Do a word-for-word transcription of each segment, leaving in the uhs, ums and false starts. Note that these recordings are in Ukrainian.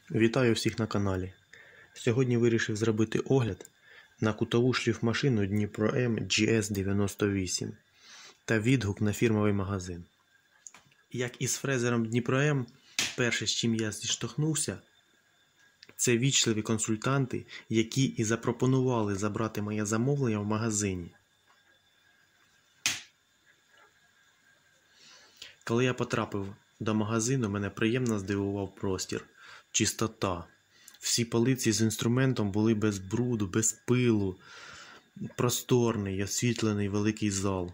Вітаю всіх на каналі. Сьогодні вирішив зробити огляд на кутову шліфмашину Дніпро М Джі Ес дев'яносто вісім та відгук на фірмовий магазин. Як із фрезером Дніпро М, перше, з чим я зіштовхнувся, це вічливі консультанти, які і запропонували забрати моє замовлення в магазині. Коли я потрапив до магазину, мене приємно здивував простір. Чистота. Всі полиці з інструментом були без бруду, без пилу. Просторний, освітлений великий зал.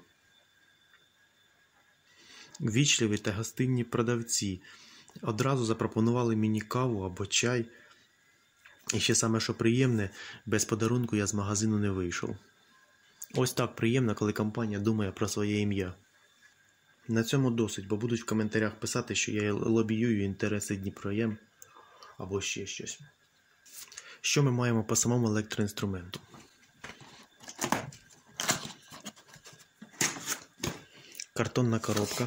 Вічливі та гостинні продавці одразу запропонували мені каву або чай. І ще саме, що приємне, без подарунку я з магазину не вийшов. Ось так приємно, коли компанія думає про своє ім'я. На цьому досить, бо будуть в коментарях писати, що я лобіюю інтереси Дніпро М або ще щось. Що ми маємо по самому електроінструменту? Картонна коробка.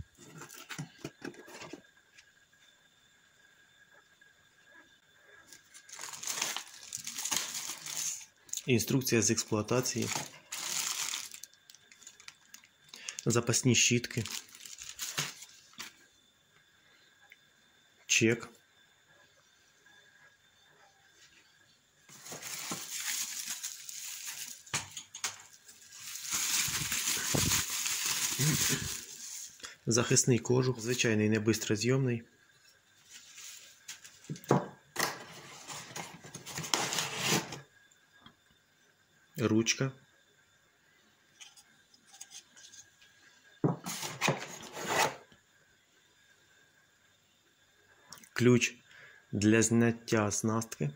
Інструкція з експлуатації. Запасні щітки. Чек. Захисний кожух, звичайний небистрозйомний. Ручка. Ключ для зняття оснастки.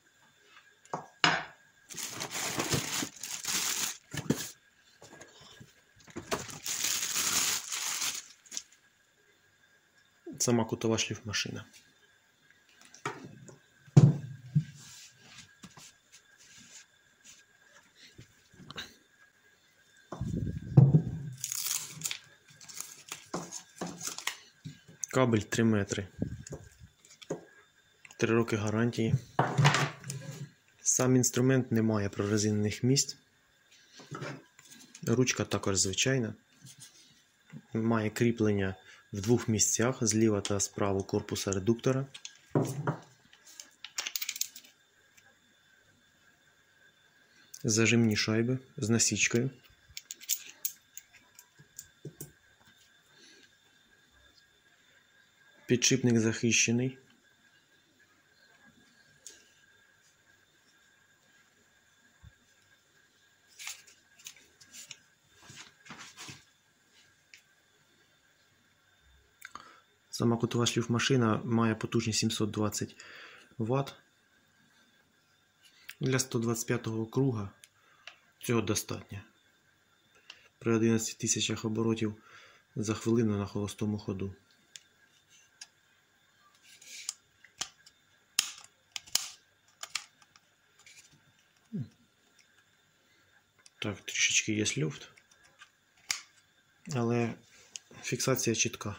Сама кутова шліфмашина. Кабель три метри. три роки гарантії. Сам інструмент не має прорезинених місць. Ручка також звичайна. Має кріплення в двох місцях, зліва та справа корпуса редуктора. Зажимні шайби з насічкою. Підшипник захищений. Сама кутова шліфмашина має потужність сімсот двадцять ватт. Для сто двадцять п'ятого круга цього достатньо. При одинадцяти тисячах оборотів за хвилину на холостому ходу. Так, трішечки є люфт, але фіксація чітка.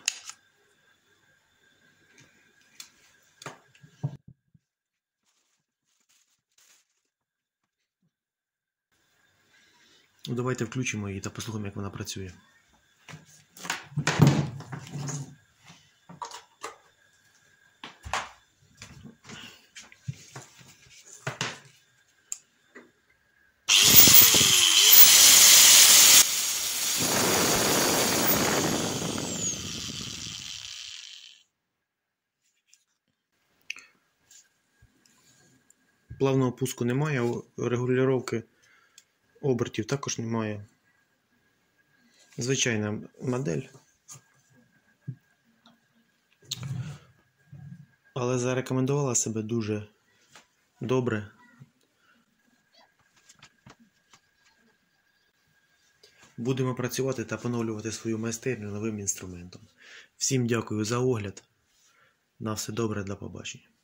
Давайте включимо її та послухаємо, як вона працює. Плавного пуску немає, регулювання обертів також немає. Звичайна модель. Але зарекомендувала себе дуже добре. Будемо працювати та поновлювати свою майстерню новим інструментом. Всім дякую за огляд. На все добре, до побачення.